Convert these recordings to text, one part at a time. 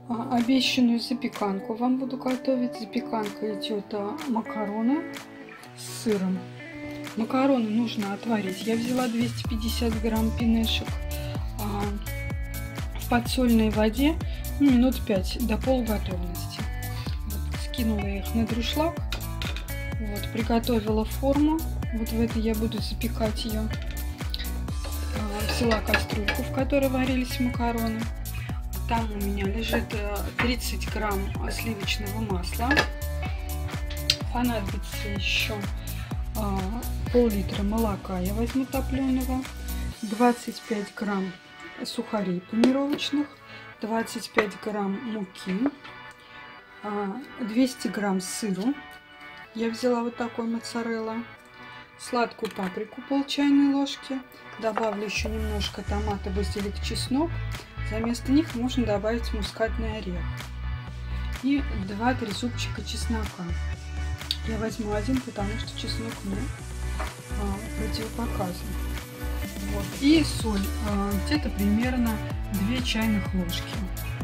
Обещанную запеканку вам буду готовить. Запеканка идет макароны с сыром. Макароны нужно отварить. Я взяла 250 грамм пюрешек в подсольной воде минут 5 до полуготовности. Вот, скинула их на дуршлаг. Вот, приготовила форму. Вот в этой я буду запекать ее. Взяла кастрюльку, в которой варились макароны. Там у меня лежит 30 грамм сливочного масла. Понадобится еще пол-литра молока я возьму топленого, 25 грамм сухарей панировочных, 25 грамм муки, 200 грамм сыру. Я взяла вот такой моцарелла. Сладкую паприку пол чайной ложки. Добавлю еще немножко томата, базилик, чеснок. Вместо них можно добавить мускатный орех. И 2-3 зубчика чеснока. Я возьму один, потому что чеснок мне противопоказан. Вот. И соль. Где-то примерно 2 чайных ложки.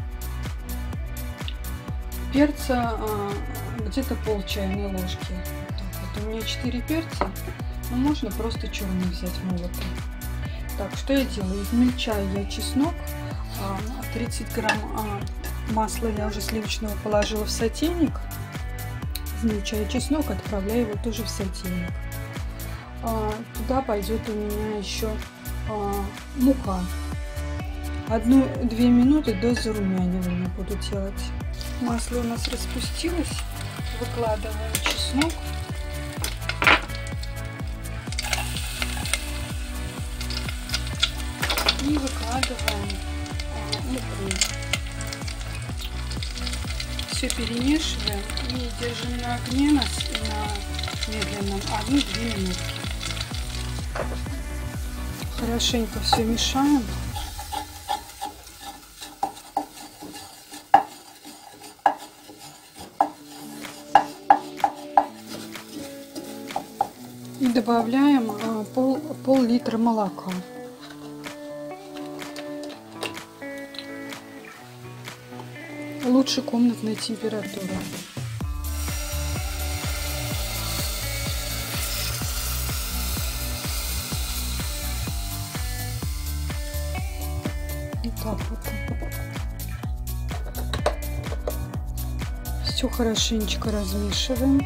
Перца где-то пол чайной ложки. Вот у меня 4 перца. Но можно просто черный взять молотый. Так, что я делаю? Измельчаю я чеснок. 30 грамм масла я уже сливочного положила в сотейник. Измельчаю чеснок, отправляю его тоже в сотейник. Туда пойдет у меня еще мука. 1-2 минуты до зарумянивания буду делать. Масло у нас распустилось. Выкладываю чеснок. И выкладываем муку. Все перемешиваем и держим на огне на медленном 1-2 минутки. Хорошенько все мешаем. И добавляем пол-литра молока. Лучше комнатной температуры. Вот так вот. Все хорошенечко размешиваем.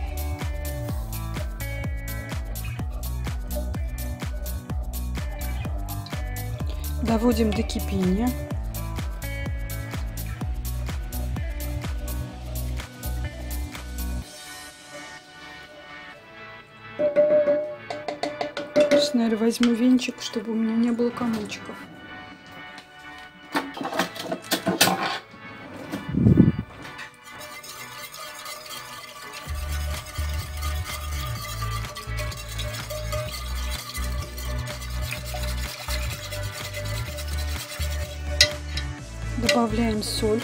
Доводим до кипения. Сейчас, наверное, возьму венчик, чтобы у меня не было комочков. Добавляем соль.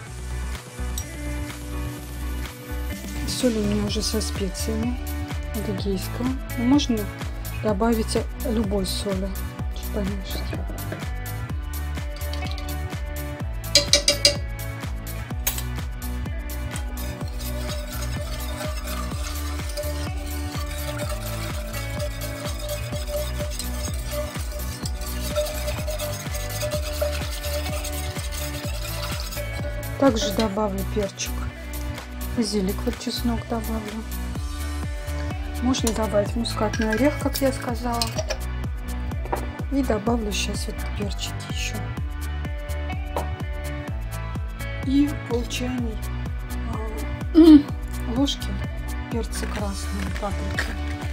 Соль у меня уже со специями адыгейского. Можно добавить любой соли, чуть помешать. Также добавлю перчик, базилик, вот чеснок добавлю. Можно добавить мускатный орех, как я сказала. И добавлю сейчас вот перчики еще. И пол чайной ложки перца красного, паприки.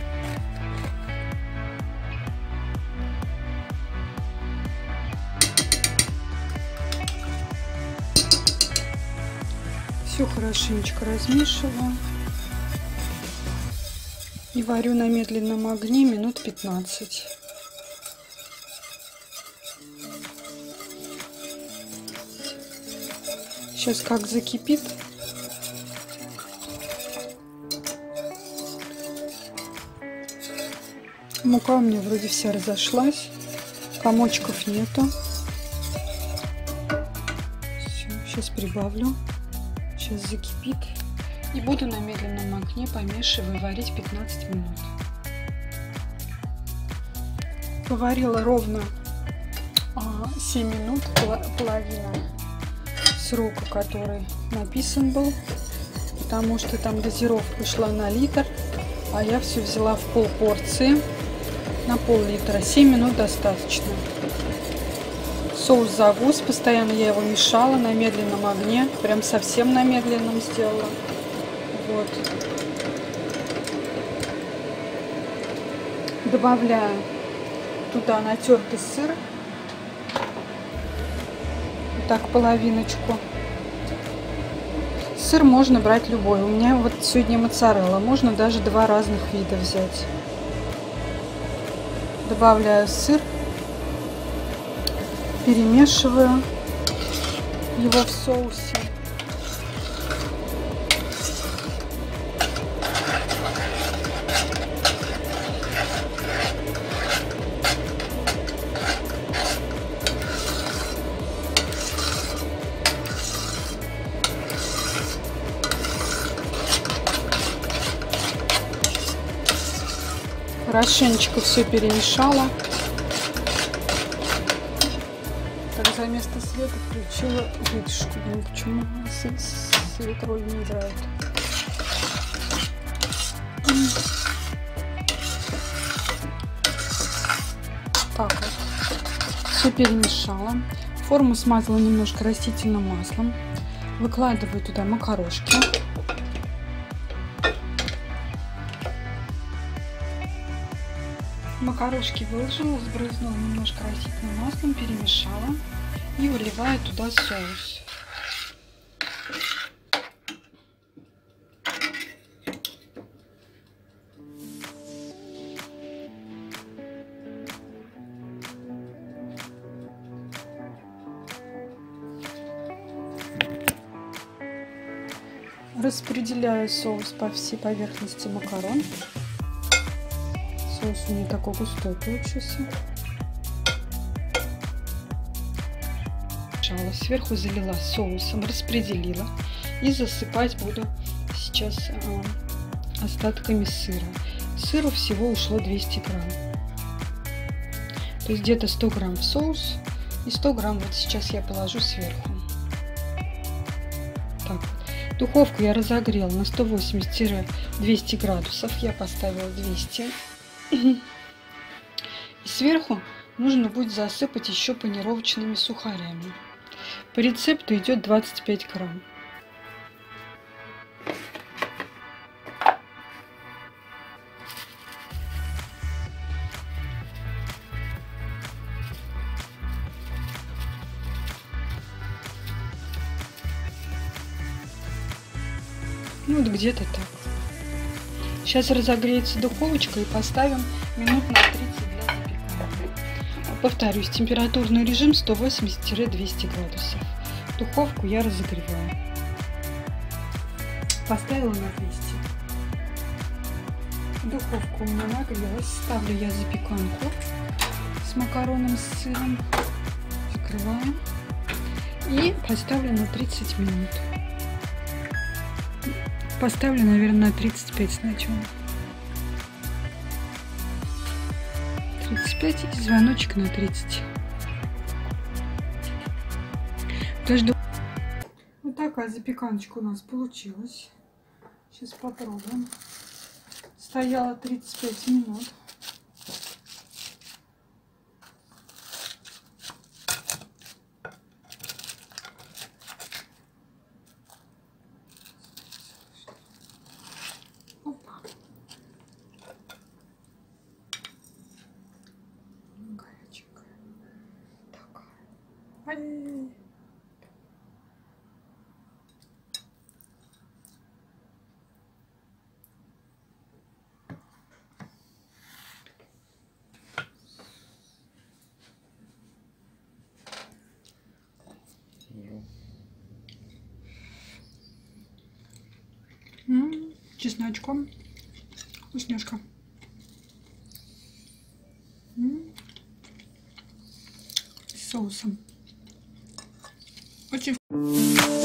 Все хорошенечко размешиваю. И варю на медленном огне минут 15. Сейчас как закипит. Мука у меня вроде вся разошлась. Комочков нету. Все, Сейчас прибавлю. Сейчас закипит. И буду на медленном огне, помешивая, варить 15 минут. Поварила ровно 7 минут, половина срока, который написан был, потому что там дозировка шла на литр, а я все взяла в полпорции на пол-литра. 7 минут достаточно. Соус загус, постоянно я его мешала на медленном огне, прям совсем на медленном сделала. Вот. Добавляю туда натертый сыр, вот так половиночку. Сыр можно брать любой. У меня вот сегодня моцарелла, можно даже 2 разных вида взять. Добавляю сыр, перемешиваю его в соусе. Хорошенечко все перемешала. Так, за место света включила вытяжку. Ну, почему свет роль не играет? Так вот. Все перемешала. Форму смазала немножко растительным маслом. Выкладываю туда макарошки. Макарошки выложила, сбрызнула немножко растительным маслом, перемешала и выливаю туда соус. Распределяю соус по всей поверхности макарон. Соус у меня такой густой получился. Сверху залила соусом, распределила и засыпать буду сейчас остатками сыра. Сыру всего ушло 200 грамм. То есть где-то 100 грамм в соус и 100 грамм вот сейчас я положу сверху. Так, духовку я разогрела на 180-200 градусов. Я поставила 200. И сверху нужно будет засыпать еще панировочными сухарями. По рецепту идет 25 грамм. Ну вот где-то так. Сейчас разогреется духовочка и поставим минут на 30 для запекания. Повторюсь, температурный режим 180-200 градусов. Духовку я разогреваю. Поставила на 200. Духовка у меня нагрелась. Ставлю я запеканку с макароном с сыром. Закрываем. И поставлю на 30 минут. Поставлю, наверное, на 35 сначала. 35 и звоночек на 30. Подожду. Вот такая запеканочка у нас получилась. Сейчас попробуем. Стояла 35 минут. Чесночком. Вкусняшка. С соусом. Очень